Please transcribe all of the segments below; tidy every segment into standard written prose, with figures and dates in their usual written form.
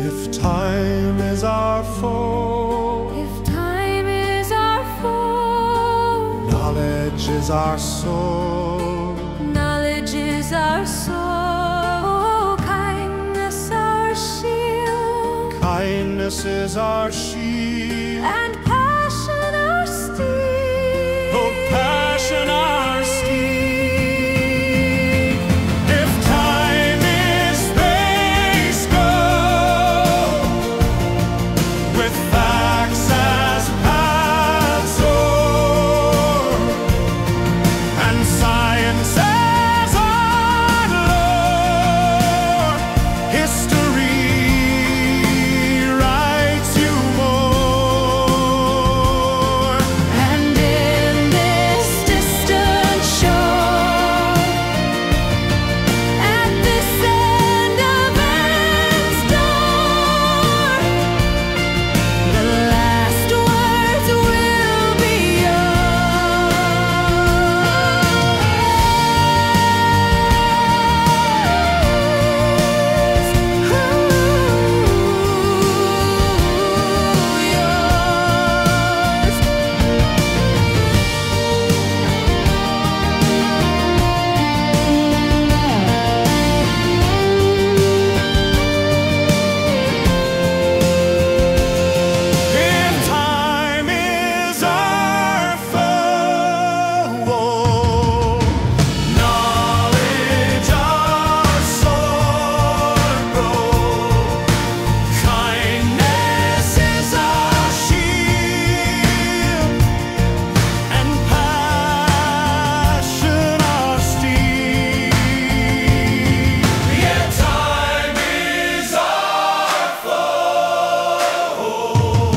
If time is our foe, if time is our foe, knowledge is our soul. knowledge is our soul, kindness our shield, Kindness is our shield, and passion our steel. oh, passion our steed. If time is space, go with facts as paths o'er, and science as our lore. History writes you more. And in this distant shore, at this end of end's door, the last words will be If time is our foe, knowledge our sword broke, kindness is our shield, and passion our steed. Yet time is our foe,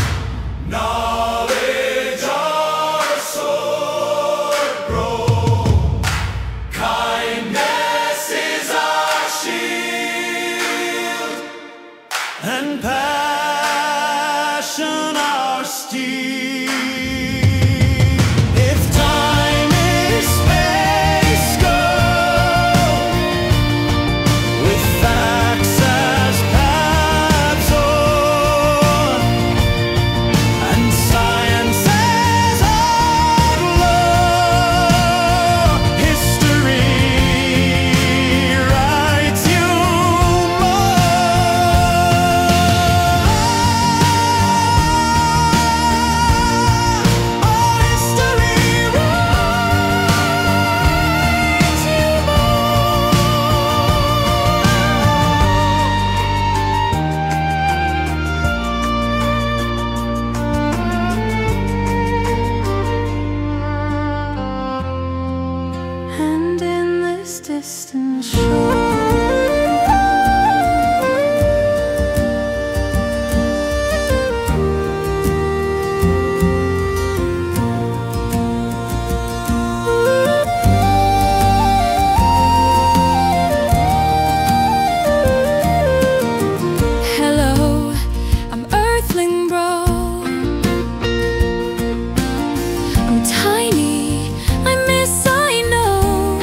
knowledge our sword broke, kindness is our shield, and passion our steed. If time is space, go with facts as paths o'er, and science as our lore. History writes you more. Oh, history writes you more. And in this distant shore, hello, I'm earthling bro. I'm tiny, I miss, I know.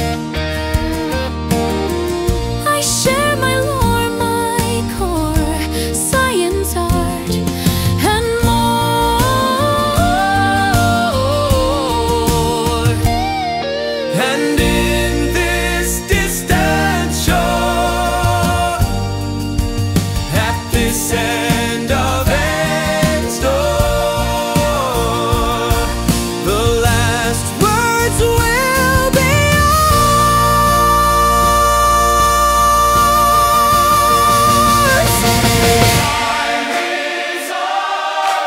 I share my lore, my core, science, art, and more. And in this distant shore, at this end of end's door, the last words will be ours. Time is our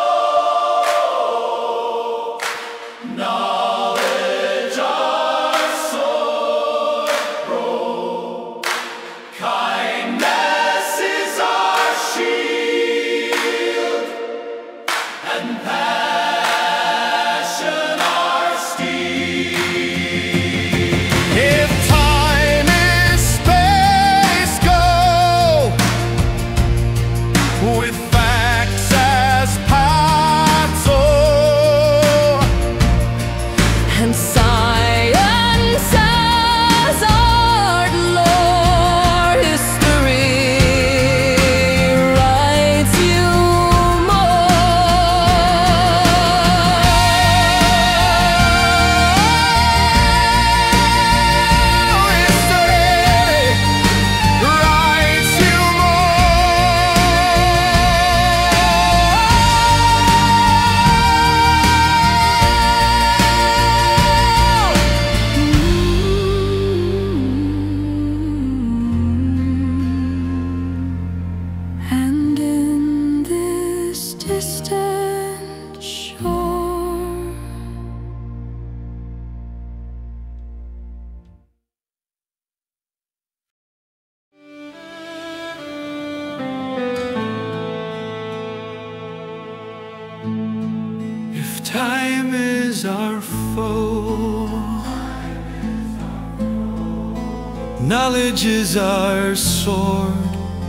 foe, knowledge our is our foe. Knowledge is our sword.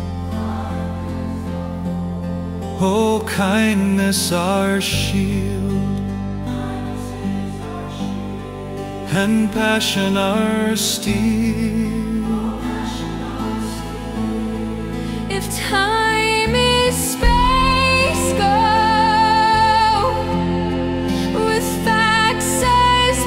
Oh, kindness our shield, and passion our steel. If time is space, go with facts as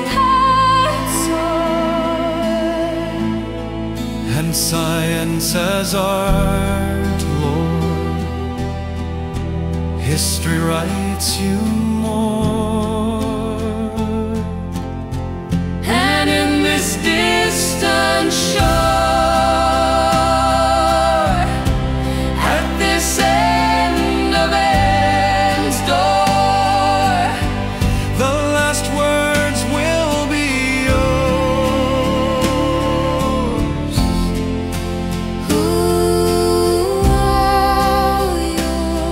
pencil, and science as art, Lord. History writes you more. and in this distant shore, at this end of end's door, The last words will be yours. all yours.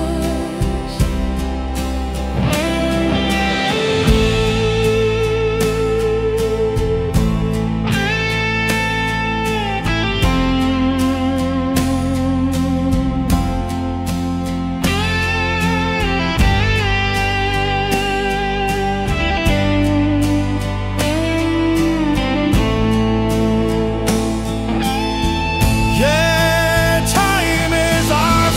Yeah, time is our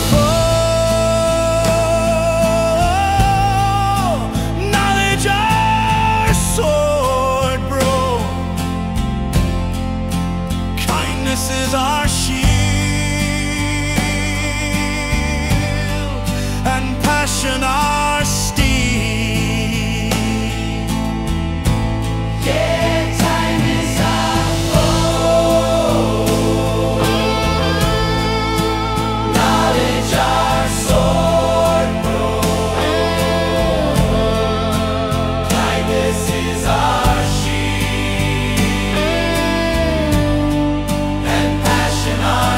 foe. Knowledge our sword, bro. Kindness is our shield, and passion our steel. Yeah, time is our foe. Knowledge our sword, bro. Kindness is our shield, and passion our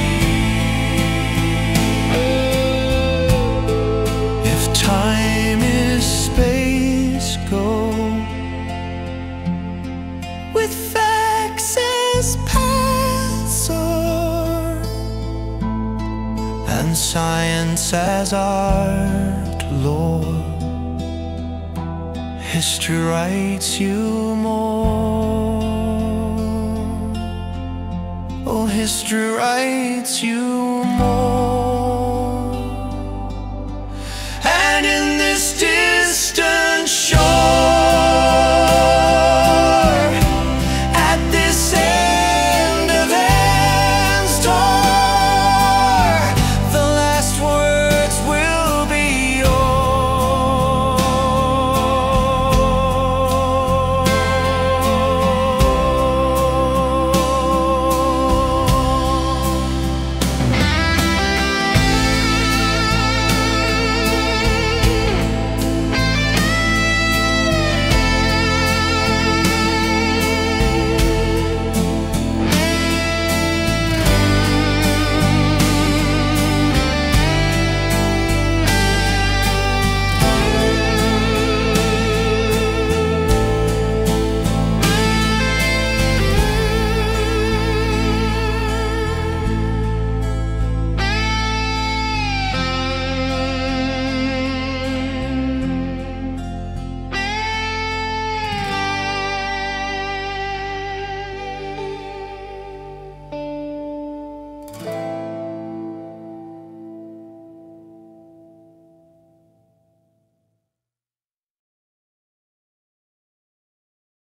steel. If time is space, go with facts as pencil, and science as art, Lord. History writes you more. Oh, history writes you